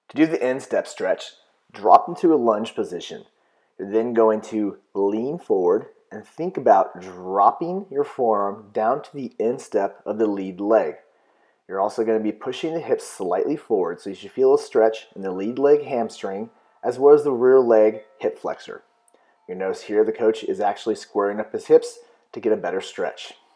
To do the instep stretch, drop into a lunge position. You're then going to lean forward and think about dropping your forearm down to the instep of the lead leg. You're also going to be pushing the hips slightly forward, so you should feel a stretch in the lead leg hamstring as well as the rear leg hip flexor. You'll notice here the coach is actually squaring up his hips to get a better stretch.